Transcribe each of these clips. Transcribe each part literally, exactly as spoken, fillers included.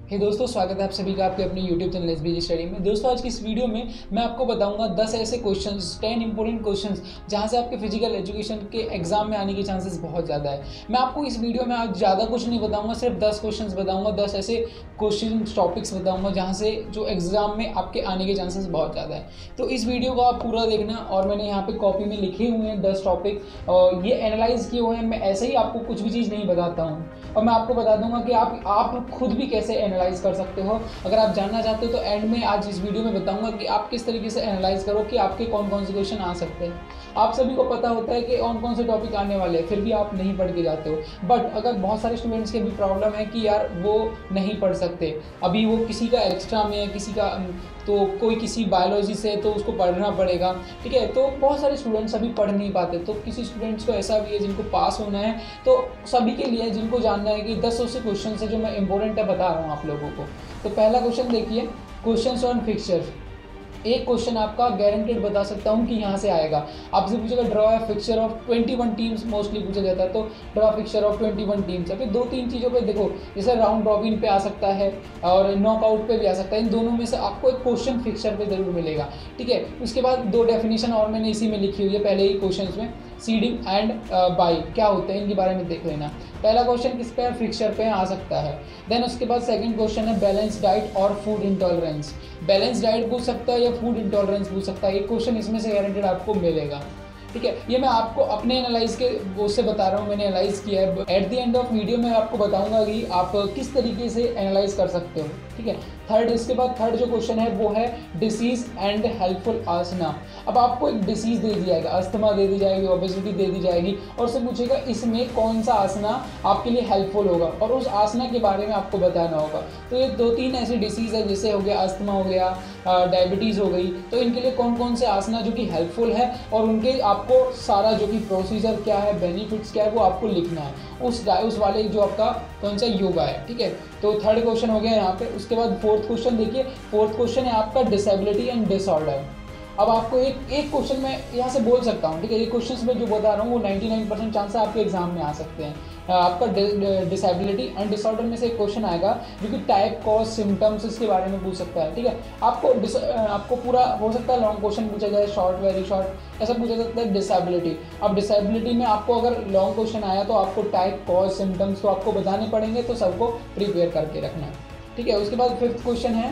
हे दोस्तों, स्वागत है आप सभी का आपके अपने यूट्यूब चैनल एसबीजी स्टडी में। दोस्तों, आज की इस वीडियो में मैं आपको बताऊंगा दस ऐसे क्वेश्चंस, टेन इंपॉर्टेंट क्वेश्चंस जहां से आपके फिजिकल एजुकेशन के एग्जाम में आने के चांसेस बहुत ज़्यादा है। मैं आपको इस वीडियो में आज ज़्यादा कुछ नहीं बताऊंगा, सिर्फ दस क्वेश्चंस बताऊंगा, दस ऐसे क्वेश्चन टॉपिक्स बताऊंगा जहाँ से जो एग्जाम में आपके आने के चांसेस बहुत ज़्यादा है। तो इस वीडियो को आप पूरा देखना, और मैंने यहाँ पे कॉपी में लिखे हुए हैं दस टॉपिक, और ये एनालाइज किए हुए हैं। मैं ऐसे ही आपको कुछ भी चीज़ नहीं बताता हूँ, और मैं आपको बता दूंगा कि आप आप खुद भी कैसे एनालाइज कर सकते हो। अगर आप जानना चाहते हो तो एंड में आज इस वीडियो में बताऊंगा कि आप किस तरीके से एनालाइज करो कि आपके कौन कौन से क्वेश्चन आ सकते हैं। आप सभी को पता होता है कि कौन कौन से टॉपिक आने वाले हैं, फिर भी आप नहीं पढ़ के जाते हो। बट अगर बहुत सारे स्टूडेंट्स के भी प्रॉब्लम है कि यार वो नहीं पढ़ सकते, अभी वो किसी का एक्स्ट्रा में है, किसी का तो कोई किसी बायोलॉजी से तो उसको पढ़ना पड़ेगा, ठीक है। तो बहुत सारे स्टूडेंट्स अभी पढ़ नहीं पाते, तो किसी स्टूडेंट्स को ऐसा भी है जिनको पास होना है। तो सभी के लिए जिनको जानना है कि दस ऐसे क्वेश्चन है जो मैं इंपॉर्टेंट है बता रहा हूँ आप लोगों को। तो पहला क्वेश्चन देखिए, क्वेश्चंस ऑन फिक्सचर। एक क्वेश्चन आपका गारंटेड बता सकता हूँ कि यहाँ से आएगा। आपसे पूछेगा ड्रॉ अ फिक्सचर ऑफ इक्कीस टीम्स, मोस्टली पूछा जाता है, तो ड्रॉ फिक्सचर ऑफ इक्कीस टीम्स। अभी दो तीन चीज़ों पे देखो, जैसे राउंड रॉबिन पे आ सकता है और नॉकआउट पे भी आ सकता है। इन दोनों में से आपको एक क्वेश्चन फिक्सचर पे जरूर मिलेगा, ठीक है। उसके बाद दो डेफिनेशन और मैंने इसी में लिखी हुई है पहले ही क्वेश्चन में, सीडिंग एंड बाई क्या होते हैं, इनके बारे में देख लेना। पहला क्वेश्चन किस पे, फिक्सचर पे आ सकता है। देन उसके बाद सेकंड क्वेश्चन है बैलेंस डाइट और फूड इंटॉलरेंस। बैलेंस डाइट पूछ सकता है या फूड इंटॉलरेंस पूछ सकता है, एक क्वेश्चन इसमें से गारंटेड आपको मिलेगा, ठीक है। ये मैं आपको अपने एनालाइज के वो से बता रहा हूँ, मैंने एनालाइज किया है। At the end of video में आपको बताऊंगा कि आप किस तरीके से एनालाइज कर सकते हो, ठीक है। थर्ड, इसके बाद थर्ड जो क्वेश्चन है वो है डिसीज एंड हेल्पफुल आसना। अब आपको एक डिसीज दे दिया जाएगा, अस्थमा दे दी जाएगी, ओबेसिटी दे दी जाएगी, और उससे पूछेगा इसमें कौन सा आसना आपके लिए हेल्पफुल होगा, और उस आसना के बारे में आपको बताना होगा। तो ये दो तीन ऐसी डिसीज है, जैसे हो गया अस्थमा, हो गया डायबिटीज़ हो गई, तो इनके लिए कौन कौन से आसना जो कि हेल्पफुल है, और उनके आपको सारा जो कि प्रोसीजर क्या है, बेनिफिट्स क्या है, वो आपको लिखना है उस उस वाले जो आपका कौन सा योगा है, ठीक है। तो थर्ड क्वेश्चन हो गया यहाँ पे। उसके बाद फोर्थ क्वेश्चन देखिए, फोर्थ क्वेश्चन है आपका डिसेबिलिटी एंड डिसऑर्डर। अब आपको एक एक क्वेश्चन मैं यहाँ से बोल सकता हूँ, ठीक है। ये क्वेश्चन में जो बता रहा हूँ वो निन्यानवे परसेंट चांस है आपके एग्जाम में आ सकते हैं। आपका डिसेबिलिटी एंड डिसऑर्डर में से एक क्वेश्चन आएगा जो कि टाइप, कॉज, सिम्टम्स इसके बारे में पूछ सकता है, ठीक है। आपको आपको पूरा हो सकता है लॉन्ग क्वेश्चन पूछा जाए, शॉर्ट, वेरी शॉर्ट, ऐसा पूछा जाता है डिसेबिलिटी। अब डिसेबिलिटी में आपको अगर लॉन्ग क्वेश्चन आया तो आपको टाइप, कॉज, सिम्टम्स तो आपको बताने पड़ेंगे, तो सबको प्रिपेयर करके रखना है, ठीक है। उसके बाद फिफ्थ क्वेश्चन है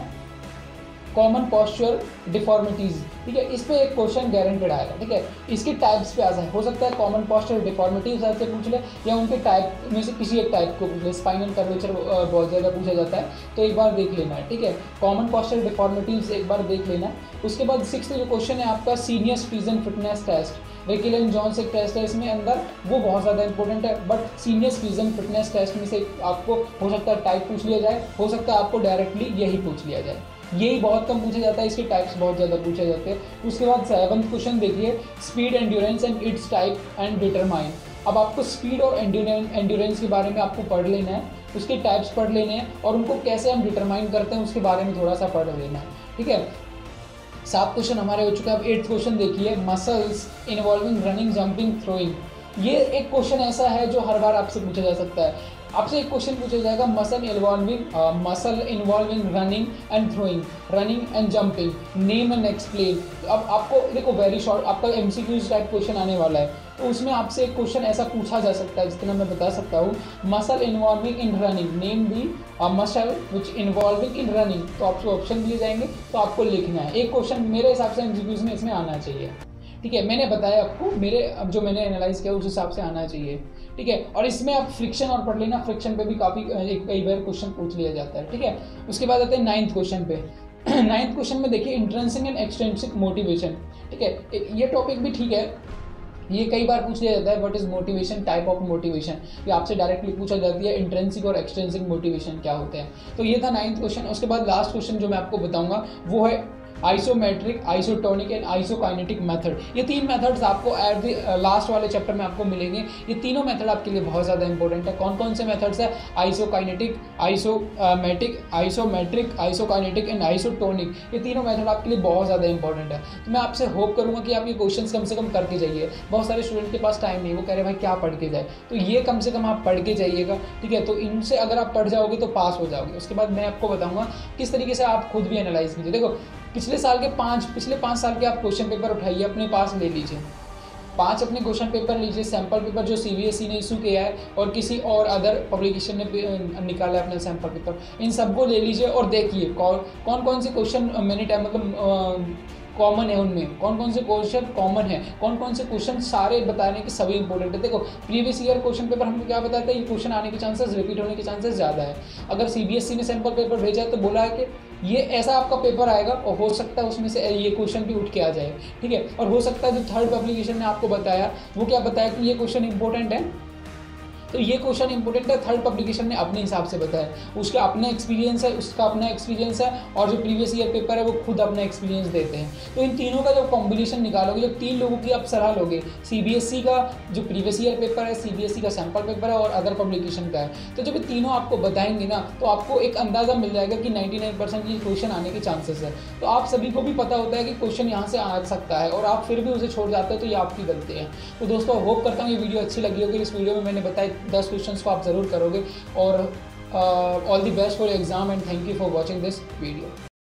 कॉमन पॉस्चर डिफॉर्मिटीज, ठीक है। इस पे एक क्वेश्चन गारंटेड आएगा, ठीक है। इसके टाइप्स पे आ जाए, हो सकता है कॉमन पॉस्चर डिफॉर्मिटीज से पूछ ले, या उनके टाइप में से किसी एक टाइप को पूछ ले। स्पाइनल कर्वेचर बहुत ज़्यादा पूछा जाता है, तो एक बार देख लेना है, ठीक है। कॉमन पॉस्चर डिफॉर्मिटीज एक बार देख लेना। उसके बाद सिक्स जो क्वेश्चन है आपका senior citizen fitness test. Rikli Jones एक टेस्ट है इसमें अंदर, वो बहुत ज़्यादा इंपॉर्टेंट है। But senior citizen fitness test में से आपको हो सकता है टाइप पूछ लिया जाए, हो सकता है आपको डायरेक्टली यही पूछ लिया जाए। यही बहुत कम पूछा जाता है, इसके टाइप्स बहुत ज़्यादा पूछे जाते हैं। उसके बाद सेवंथ क्वेश्चन देखिए, speed, endurance and its type and determine. अब आपको स्पीड और एंड्योरेंस के बारे में आपको पढ़ लेना है, उसके टाइप्स पढ़ लेने हैं, और उनको कैसे हम डिटरमाइन करते हैं उसके बारे में थोड़ा सा पढ़ लेना है, ठीक है। सात क्वेश्चन हमारे हो चुके हैं। अब एट्थ क्वेश्चन देखिए, muscles involving running, jumping, throwing. ये एक क्वेश्चन ऐसा है जो हर बार आपसे पूछा जा सकता है। आपसे एक क्वेश्चन पूछा जाएगा, muscle involving muscle involving running and throwing, running and jumping, name and explain. अब आपको देखो वेरी शॉर्ट आपका एमसीक्यूज टाइप क्वेश्चन आने वाला है, तो उसमें आपसे एक क्वेश्चन ऐसा पूछा जा सकता है, जितना मैं बता सकता हूँ, muscle involving in running, name the muscle which involving in running. तो आपको ऑप्शन दिए जाएंगे, तो आपको लिखना है। एक क्वेश्चन मेरे हिसाब से एमसीक्यूज में इसमें आना चाहिए, ठीक है। मैंने बताया आपको, मेरे अब जो मैंने एनालाइज किया उस हिसाब से आना चाहिए, ठीक है। और इसमें आप फ्रिक्शन और पढ़ लेना, फ्रिक्शन पे भी काफ़ी कई बार क्वेश्चन पूछ लिया जाता है, ठीक है। उसके बाद आते हैं नाइन्थ क्वेश्चन पे। नाइन्थ क्वेश्चन में देखिए इंट्रिंसिक एंड एक्सट्रिंसिक मोटिवेशन, ठीक है। ये टॉपिक भी ठीक है, ये कई बार पूछ लिया जाता है, what is motivation, type of motivation. ये आपसे डायरेक्टली पूछा जाती है, इंट्रिंसिक और एक्सट्रिंसिक मोटिवेशन क्या होते हैं। तो ये था नाइन्थ क्वेश्चन। उसके बाद लास्ट क्वेश्चन जो मैं आपको बताऊंगा वो है isometric, isotonic and isokinetic method. ये तीन मेथड्स आपको एट द लास्ट वाले चैप्टर में आपको मिलेंगे। ये तीनों मेथड आपके लिए बहुत ज़्यादा इंपॉर्टेंट है। कौन कौन से मेथड्स है? Isokinetic, isometric, isometric, isokinetic and isotonic. ये तीनों मेथड आपके लिए बहुत ज़्यादा इंपॉर्टेंट है। तो मैं आपसे होप करूँगा कि आप ये क्वेश्चन कम से कम करके जाइए। बहुत सारे स्टूडेंट के पास टाइम नहीं, वो कह रहे भाई क्या पढ़ के जाए, तो ये कम से कम आप पढ़ के जाइएगा, ठीक है। तो इनसे अगर आप पढ़ जाओगे तो पास हो जाओगे। उसके बाद मैं आपको बताऊँगा किस तरीके से आप खुद भी एनालाइज कीजिए। देखो पिछले साल के पाँच पिछले पाँच साल के आप क्वेश्चन पेपर उठाइए, अपने पास ले लीजिए। पांच अपने क्वेश्चन पेपर लीजिए, सैम्पल पेपर जो सीबीएसई ने इशू किया है और किसी और अदर पब्लिकेशन ने निकाला है अपना सैम्पल पेपर, इन सबको ले लीजिए और देखिए कौन कौन कौन से क्वेश्चन मैंने टाइम मतलब कॉमन है, उनमें कौन कौन से क्वेश्चन कॉमन है, कौन कौन से क्वेश्चन सारे बताने के सभी इंपॉर्टेंट है। देखो प्रीवियस ईयर क्वेश्चन पेपर हमको क्या बताता है, ये क्वेश्चन आने के चांसेस, रिपीट होने के चांसेस ज़्यादा है। अगर सीबीएसई ने सैम्पल पेपर भेजा है तो बोला है कि ये ऐसा आपका पेपर आएगा और हो सकता है उसमें से ये क्वेश्चन भी उठ के आ जाए, ठीक है। और हो सकता है जो थर्ड पब्लिकेशन ने आपको बताया वो क्या बताया कि ये क्वेश्चन इंपॉर्टेंट है, तो ये क्वेश्चन इंपॉर्टेंट है, थर्ड पब्लिकेशन ने अपने हिसाब से बताया, उसका अपना एक्सपीरियंस है, उसका अपना एक्सपीरियंस है, और जो प्रीवियस ईयर पेपर है वो खुद अपना एक्सपीरियंस देते हैं। तो इन तीनों का जब कॉम्बिनेशन निकालोगे, जब तीन लोगों की आप सलाह लोगे, सीबीएसई का जो प्रीवियस ईयर पेपर है, सीबीएसई का सैम्पल पेपर है और अदर पब्लिकेशन का है, तो जब ये तीनों आपको बताएंगे ना तो आपको एक अंदाज़ा मिल जाएगा कि नाइन्टी नाइन परसेंट ये क्वेश्चन आने के चांसेस है। तो आप सभी को भी पता होता है कि क्वेश्चन यहाँ से आ सकता है और आप फिर भी उसे छोड़ जाते हो, तो ये आपकी गलती है। तो दोस्तों होप करता हूँ ये वीडियो अच्छी लगी होगी। इस वीडियो में मैंने बताए दस क्वेश्चन को आप ज़रूर करोगे और all the best for exam and thank you for watching this video.